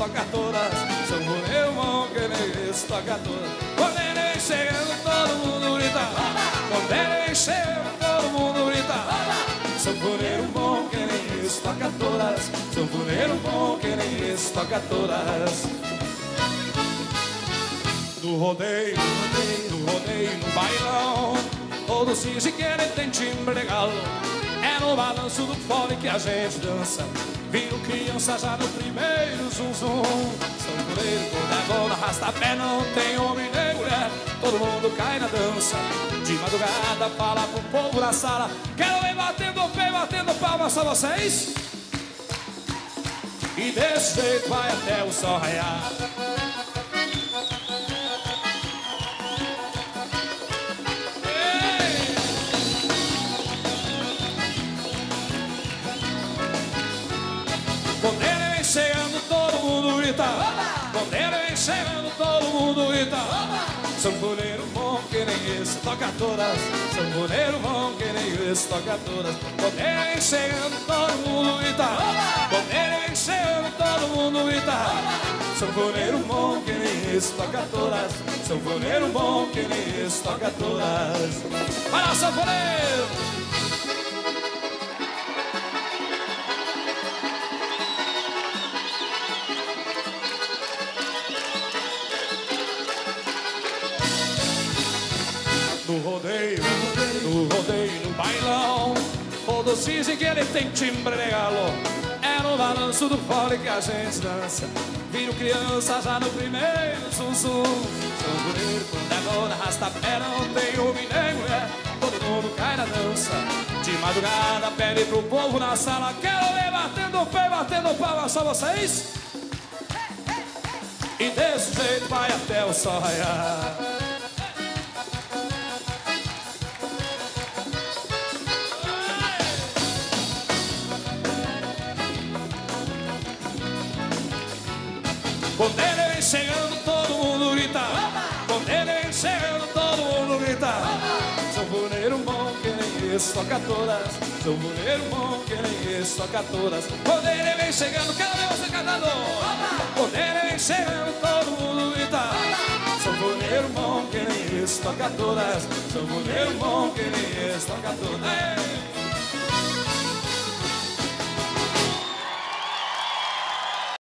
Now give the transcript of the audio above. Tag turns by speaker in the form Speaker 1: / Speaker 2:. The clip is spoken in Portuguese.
Speaker 1: toca todas. Sanfoneiro bom que nem esse toca todas. Quando ele vem chegando todo mundo grita. Quando ele vem chegando todo mundo grita. Sanfoneiro bom que nem esse toca todas. Sanfoneiro bom que nem esse toca todas. No rodeio, no bailão, todos dizem que ele tem timbre legal. É no balanço do fole que a gente dança. Viram criança já no primeiro zum zum. Sanfoneiro toda bola, arrasta pé, não tem homem nem mulher. Todo mundo cai na dança. De madrugada fala pro povo na sala. Quero ver batendo o pé, batendo palma, só vocês. E desse jeito vai até o sol raiar. Quando ele vem chegando, todo mundo grita. Quando ele vem chegando, todo mundo grita. Sanfoneiro bom que nem esse toca todas. Sanfoneiro bom que nem esse toca todas. Quando ele vem chegando, todo mundo grita. Quando ele vem chegando, todo mundo grita. Sanfoneiro bom que nem esse toca todas. Sanfoneiro bom que nem esse toca todas. Vai lá, sanfoneiro! No rodeio, no bailão, todos dizem que ele tem timbre legal. É no balanço do fole que a gente dança. Viram criança já no primeiro zum zum. Sanfoneiro quando é bola, arrasta pé, não tem homem nem mulher. Todo mundo cai na dança. De madrugada pede pro povo na sala. Quero ver batendo o pé, batendo palma, só vocês. E desse jeito vai até o sol raiar. Quando ele vem chegando, todo mundo grita. Quando ele vem chegando, todo mundo grita. Sanfoneiro bom que nem esse toca todas. Sanfoneiro bom que nem esse toca todas. Quando ele vem chegando, quero ver você cantando. Quando ele vem chegando, todo mundo grita. Sanfoneiro bom que nem esse toca todas. Sanfoneiro bom que nem esse toca todas.